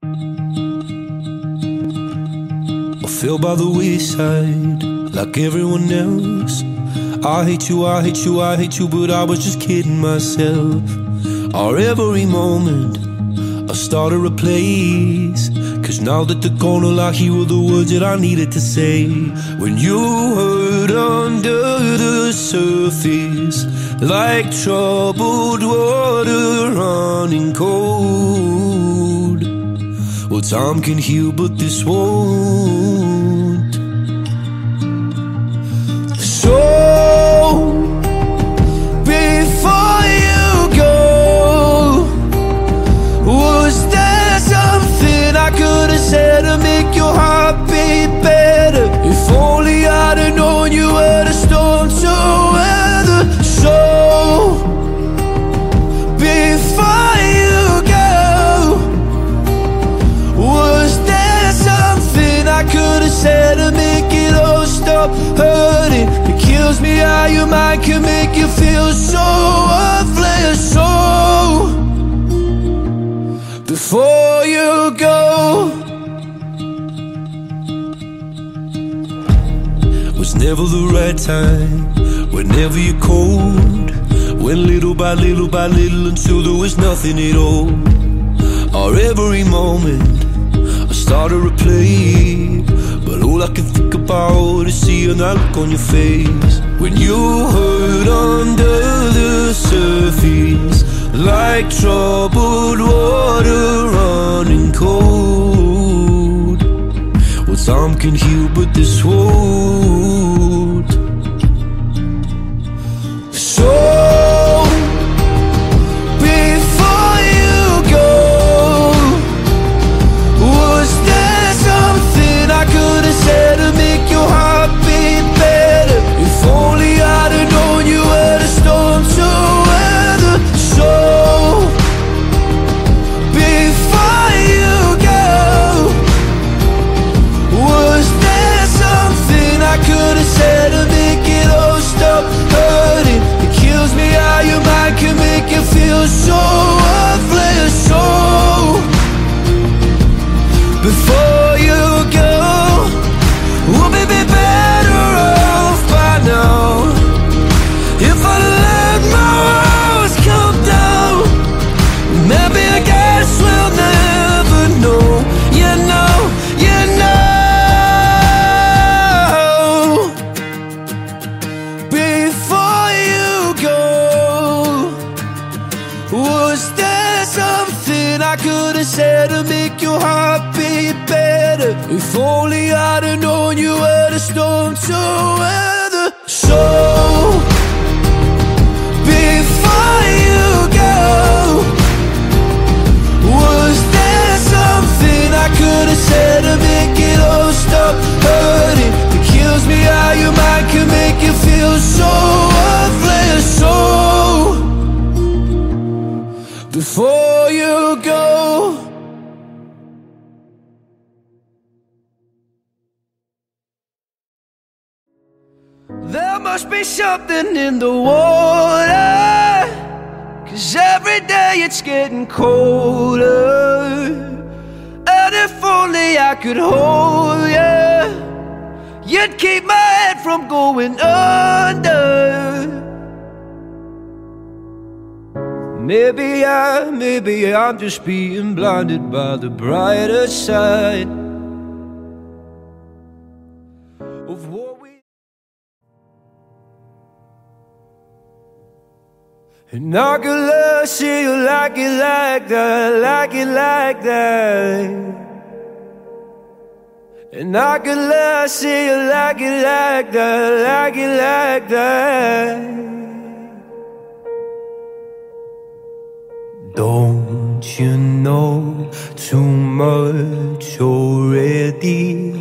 I fell by the wayside like everyone else. I hate you, I hate you, I hate you, but I was just kidding myself. Our every moment I started a place, 'cause now that they're gone, all I hear were the words that I needed to say. When you hurt under the surface, like troubled water running cold. Well, time can heal, but this won't. So, before you go, was there something I could have said to make your heart beat better? If only I'd have known you were the storm to weather. So, before you go, was there something I could have said to make it all stop hurting? It kills me how your mind can make you feel so worthless. So, before you go, was never the right time, whenever you're cold. Went little by little by little until there was nothing at all. Our every moment I started to play, but all I can think about is seeing that look on your face. When you hurt under the surface, like troubled water running cold. Well, time can heal, but this won't. So, before you go, was there something I could have said to make your heart beat better? If only I'd have known you were the storm to weather. So, before you go, was there something I could have said to make it all stop hurting? It kills me how your mind can make you feel so worthless. So, before you go, we'll be better off by now. If I let my walls come down, maybe I guess we'll never know. You know, you know. Before you go, was there something I could have said to make your heart beat better? If only I'd have known you were the storm to weather. So, before you go, was there something I could have said to make it all stop hurting? It kills me how your mind can make you feel so worthless. So, before you go. There must be something in the water, 'cause every day it's getting colder. And if only I could hold you, you'd keep my head from going under. Maybe I'm just being blinded by the brighter side of what we. And I could love, see you like it like that, like it like that. And I could love, see you like it like that, like it like that. Don't you know too much already?